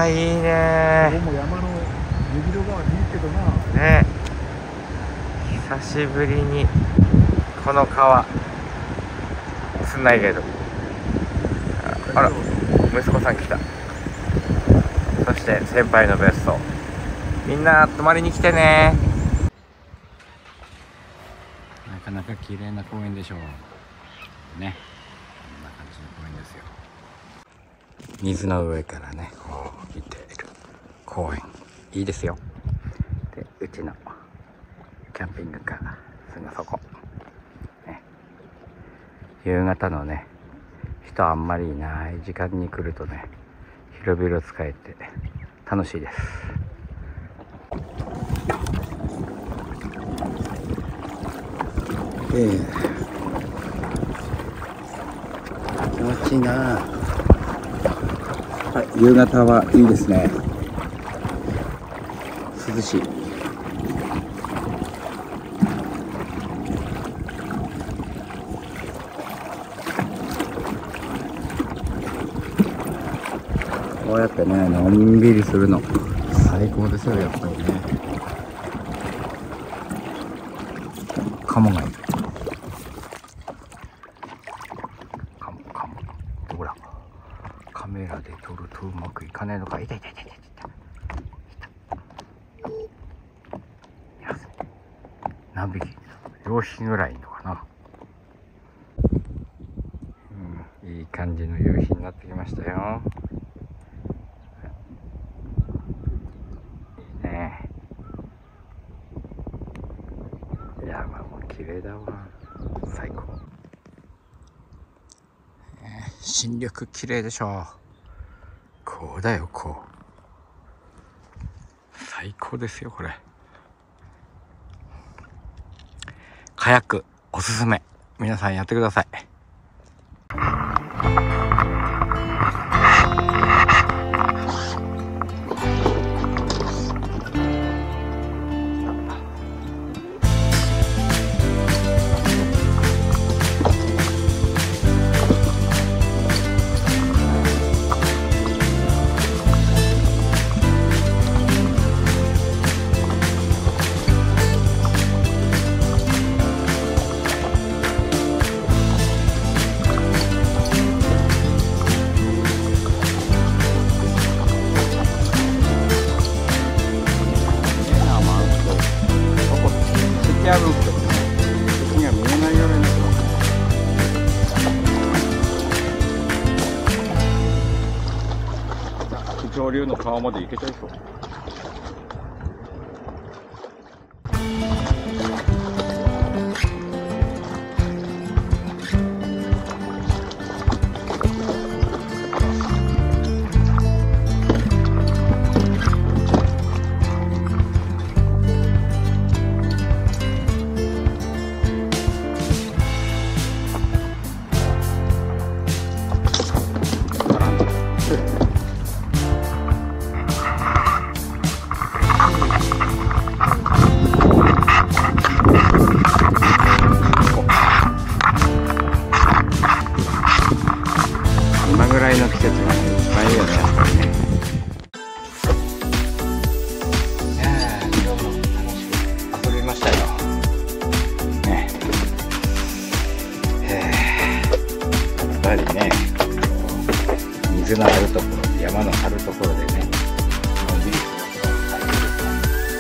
いいね。 ここも山の目広川にいいけどな。 ね、久しぶりにこの川すんないけど、あら息子さん来た。そして先輩の別荘、みんな泊まりに来てね。なかなか綺麗な公園でしょうね。こんな感じの公園ですよ。水の上からねこう見ている公園、いいですよ。でうちのキャンピングカーすぐそこ、ね、夕方のね人あんまりいない時間に来るとね広々使えて楽しいです。気持ちいいな。はい、夕方はいいですね。涼しい。こうやってねのんびりするの最高ですよ、やっぱりね。カモがいる。カモほら、カメラで撮るとうまくいかねえのか。いた。何匹、4匹ぐらいいるのかな。いい感じの夕日になってきましたよ。いいね。山も綺麗だわ、最高。新緑綺麗でしょ。こうだよ、こう。最高ですよこれ。カヤックおすすめ、皆さんやってください。あるんですけどね、そこには見えないようになってますね。上流の川まで行けちゃいそう。今ぐらいの季節がね、一番いいよね、やっぱりね。今日も楽しく遊びましたよ。ね。やっぱりね、水のあるところ、山のあるところでね、のんびりすることが大事ですね。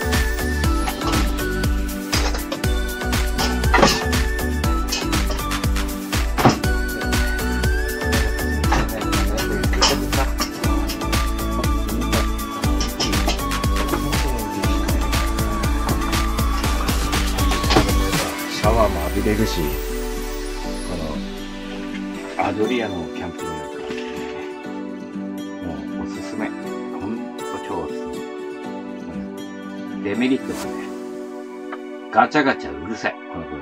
シャワーも浴びれるし、このアドリアのキャンプになってもうおすすめ、ほんと超おすすめ。デメリットはね、ガチャガチャうるさい、この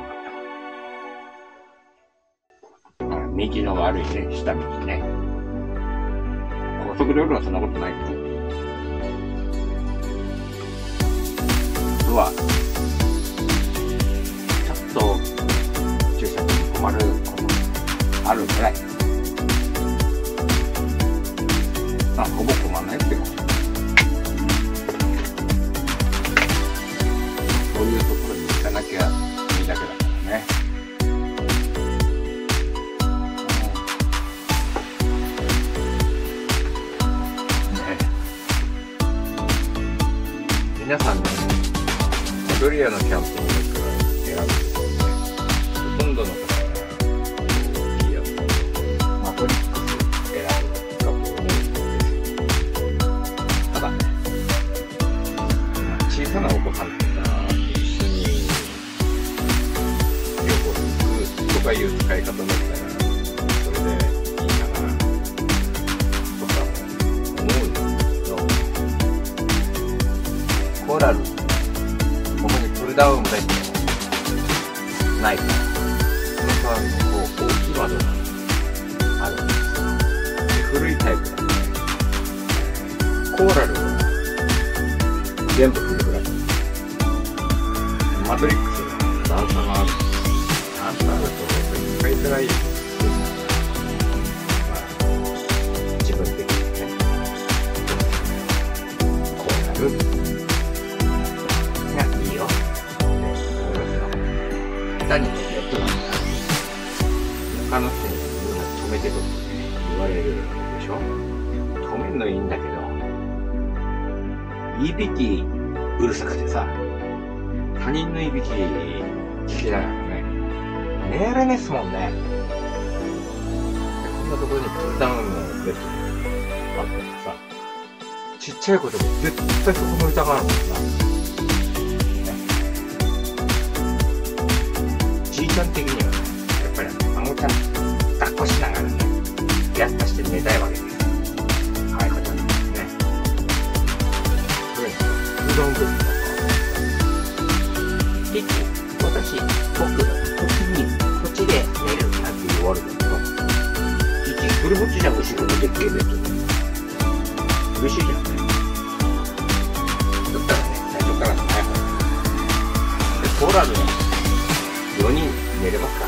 車。道の悪いね、下道ね。高速道路はそんなことないけど。はちょっと駐車に困ることあるぐらい。ほぼ困らないですけど。 皆さんね、ドリアのキャンピングカー選ぶんですよね。ほとんどの方がいいやつ、マトリックス選ぶかと思うんですよ。ただね、小さなお子さんとか一緒に旅行するとかいう使い方だったら、それでいいかなとか思うんですけど、コーラル、ここにプルダウンベッドないから、その代わりにこう大きい窓があるんですよ。で、古いタイプなんで、コーラルは全部フルグラス。マトリックスが段差がある。段差あると使いづらいですけど、まあ、自分的にね、コーラルがいいよ。下手にベッドなんだ。他の人に止めてと言われるでしょ。止めんのいいんだけど、いびきうるさくてさ、他人のいびき聞きながらね、寝れねえっすもんね。で、こんなところにプルダウンのベッドあったらさ、ちっちゃい子でも絶対そこ乗りたがるもんな。じいちゃん的にはね、やっぱり孫ちゃん抱っこしながらね、やっとして寝たいわけです。はい、こちゃんですね。これ、プルダウンベッドだと、ピッチ、僕、こっちで寝るなって言われたけど、ピッチ、フルぼっちじゃん、後ろのでっけえベッドで。嬉しいじゃんね。だったらね、最初から早く。で、コーラルね、4人寝れますから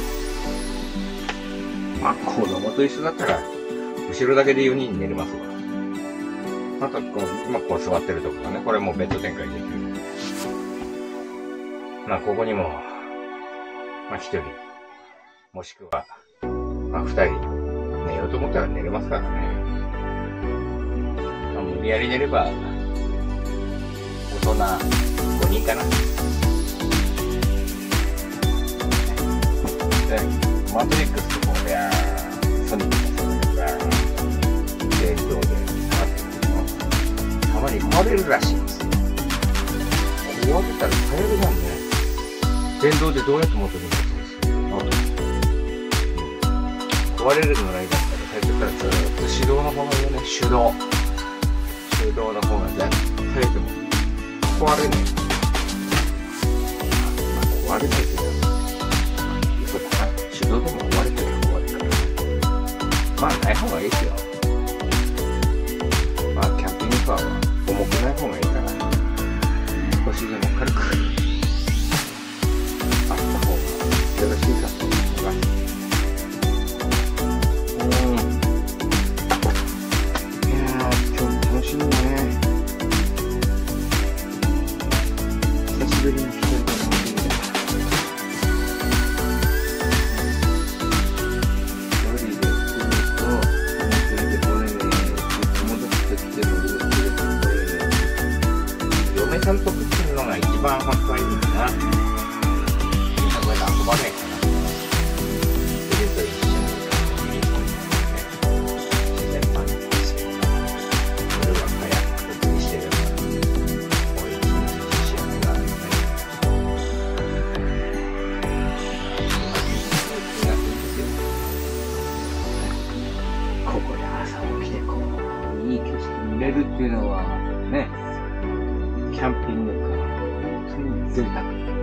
。まあ、子供と一緒だったら、後ろだけで4人寝れますわ。あと、今こう座ってるところね、これもベッド展開できる。まあ、ここにも、まあ、1人、もしくは、まあ、2人、寝ようと思ったら寝れますからね。まあ、無理やり寝れば、大人5人かな。で、マトリックスとか、ソニックもそうだけど、電動で触ってるのたまに壊れるらしいんですよ。壊れたら大変なんで、電動でどうやって元に戻すの？壊れるのがいいだったら最初からずっと手動の方がいいよね。手動の方が絶対でも壊れない。まあ、壊れないけど、そうだな。手動でも壊れてる方がいいから。まあない方がいいですよ。まあキャンピングカーは重くない方がいいから、少しでも軽くあった方がよろしいかと思います。いやー、今日も楽しみだね。久しぶりに一人で楽しみだ。一人で来ると、連れてこれね、友達と来ても連れてこれね。嫁さんと来てるのが一番本当はいいんだな。遊ばないかな。それと一緒に自然パンにして、それは早くにしてれば、もう一日幸せがあるので、気がするんですよ。ここで朝起きて、こう、いい景色見れるっていうのは、ね、キャンピングカー、本当に贅沢。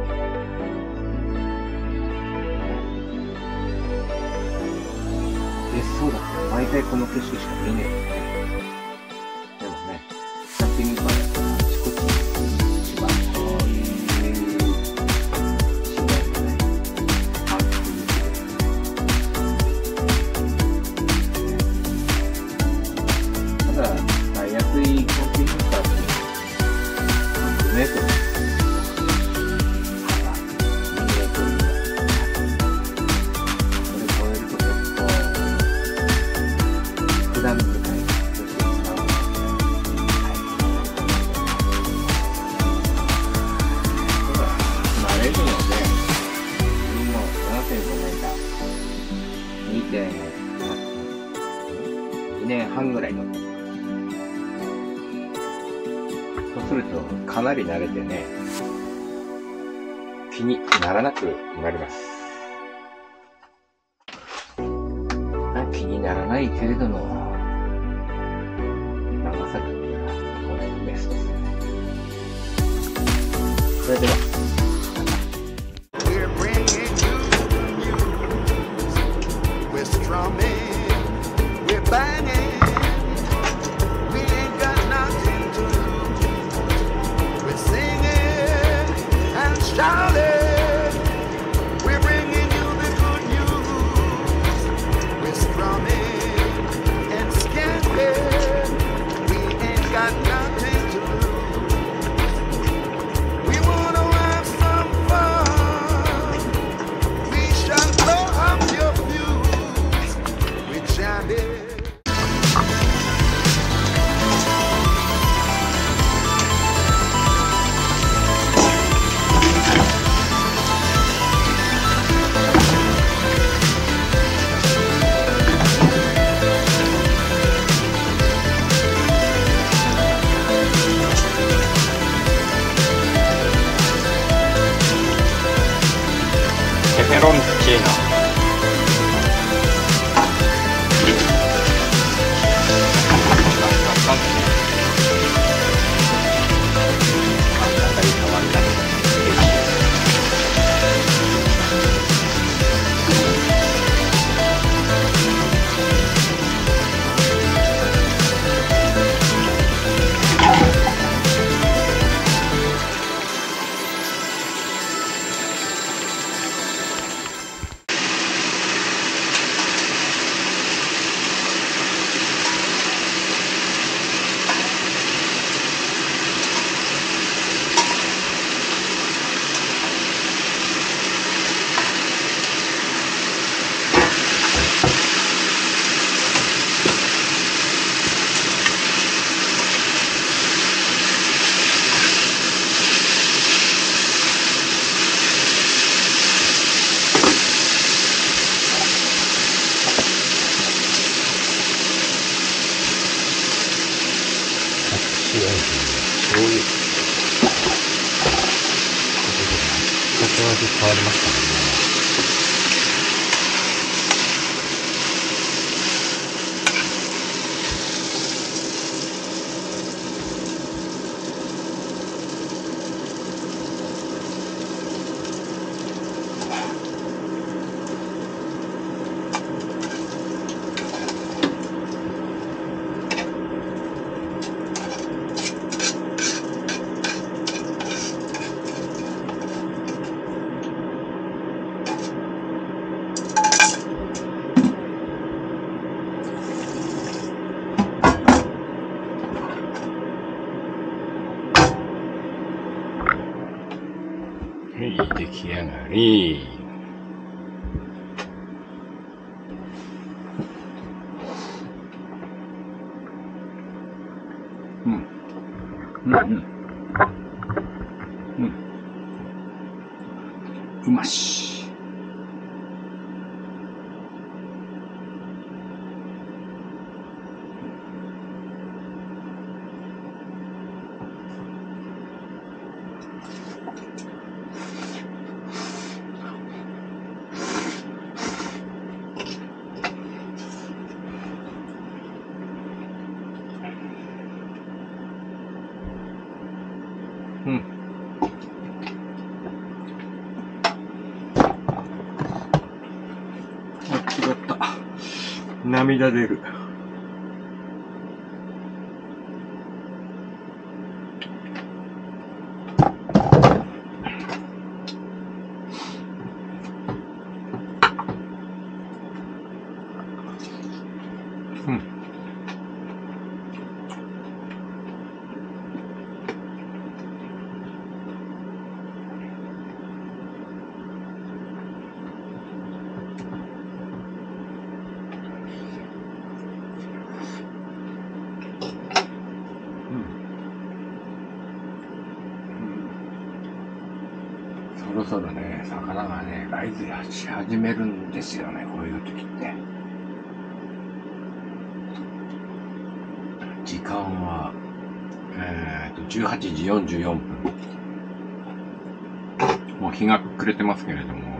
そうだったら毎回この景色しか見ねえよね。でもね、キャンピングカーだったらあちこち一番こういう自然のね、満喫できる。ただ、安いキャンピングカーって5メートル。普段使いの。そうするとかなり慣れてね、気にならなくなります。気にならないけれども、長崎にはこれベストです。それでは。ペペロンチーノ。醤油。ここ味変わりますからね。はい、出来上がり。うまし。違った。涙出る。そろそろね、魚がね、ライズし始めるんですよね、こういう時って。 時間は、18時44分。もう日が暮れてますけれども、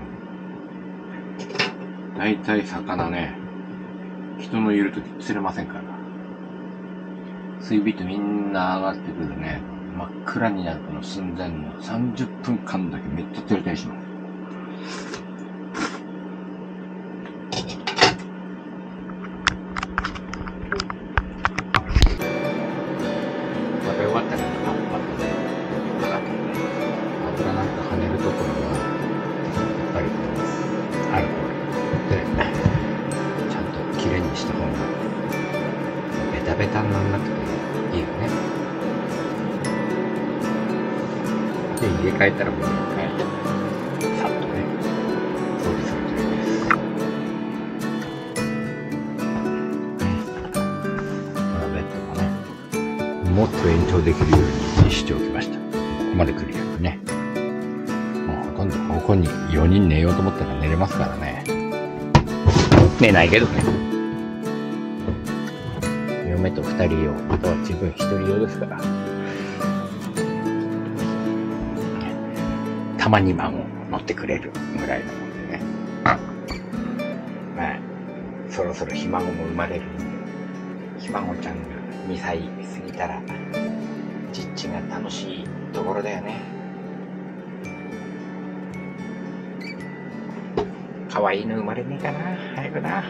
だいたい魚ね、人のいるとき釣れませんから。水ビートみんな上がってくるね、真っ暗になるの寸前の30分間だけめっちゃ釣れたりします。食べ終わったらパッパッとね、油なんか跳ねるところはやっぱりアルコールでちゃんときれいにした方がベタベタにならなくていいよね。で入れ替えたらもう一回さっとね掃除するといいです。このベッドもねもっと延長できるようにしておきました。ここまで来るようにね。もうほとんどここに4人寝ようと思ったら寝れますからね。寝ないけどね。嫁と2人用、あとは自分1人用ですから。たまに孫乗ってくれるぐらいのもんでね。まあ、そろそろひ孫も生まれるんで、ひ孫ちゃんが2歳過ぎたら、ちっちが楽しいところだよね。かわいいの生まれねえかな、早くな。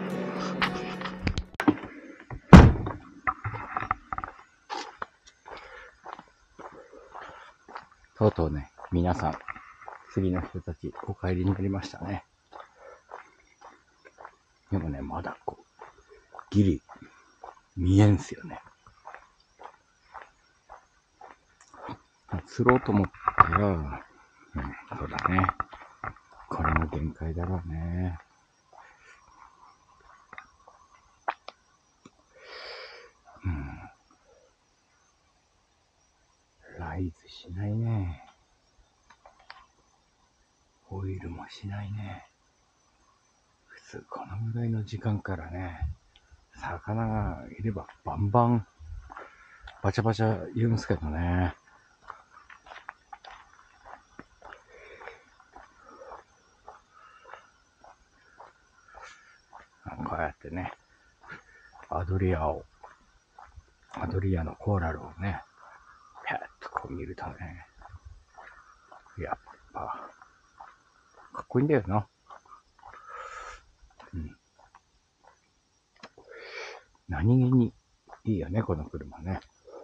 とうとうね、皆さん、次の人たち、お帰りになりましたね。でもね、まだギリ、見えんすよね。釣ろうと思ったら、そうだね。これも限界だろうね。ライズしないね。オイルもしないね。普通このぐらいの時間からね、魚がいればバンバンバチャバチャ言うんですけどね。こうやってね、アドリアのコーラルをね、パッとこう見るとね、やっぱ、かっこいいんだよな。何気にいいよね、この車ね。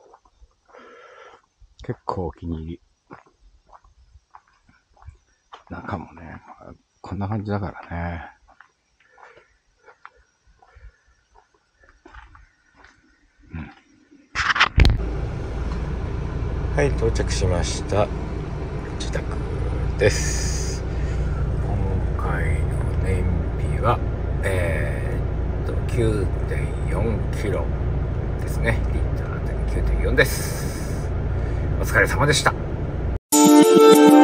結構お気に入り。中もね、こんな感じだからね。はい、到着しました。自宅です。今回の燃費は、9.4 キロですね。リッターあたり 9.4 です。お疲れ様でした。